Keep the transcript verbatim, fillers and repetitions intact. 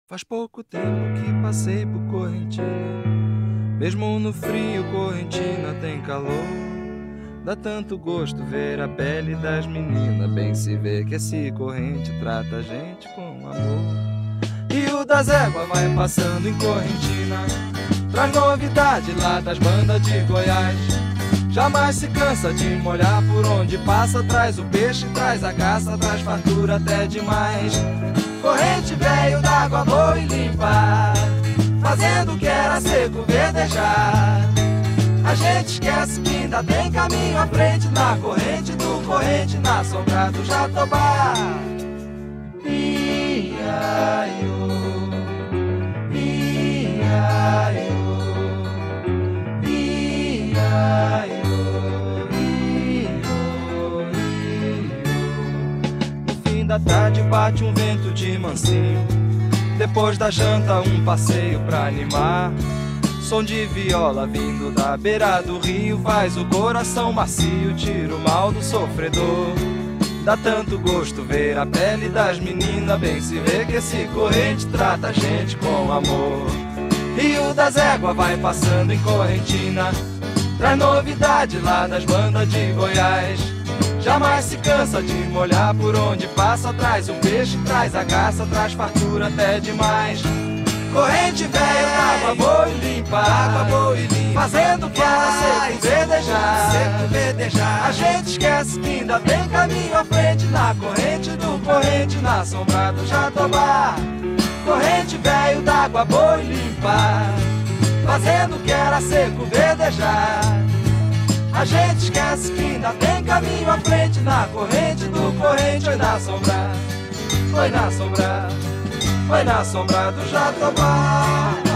Faz pouco tempo que passei por Correntina. Mesmo no frio, Correntina tem calor. Dá tanto gosto ver a pele das meninas. Bem se vê que esse corrente trata a gente com amor. Rio das Éguas vai passando em Correntina, traz novidade lá das bandas de Goiás. Jamais se cansa de molhar por onde passa. Traz o peixe, traz a caça, traz fartura até demais. Corrente veio d'água boa e limpa, fazendo o que era seco verdejar. A gente esquece que ainda tem caminho à frente, na corrente do corrente, na sombra do Jatobá. Ia-iô, ia-iô, ia-iô, iô, iô. No fim da tarde bate um vento de mansinho, depois da janta um passeio pra animar. Som de viola vindo da beira do rio faz o coração macio, tira o mal do sofredor. Dá tanto gosto ver a pele das meninas, bem se vê que esse corrente trata a gente com amor. Rio das Éguas vai passando em Correntina, traz novidade lá das bandas de Goiás. Jamais se cansa de molhar por onde passa, traz o peixe, traz a caça, traz fartura até demais. Corrente velha, água boa e limpa, água boa e limpa, fazendo que era seco verdejar, seco verdejar. A gente esquece que ainda tem caminho à frente, na corrente do corrente, na sombra do Jatobá. Corrente velho d'água boa e limpa, fazendo que era seco verdejar. A gente esquece que ainda tem caminho à frente, na corrente do corrente, foi na sombra, foi na sombra, foi na sombra do Jatobá.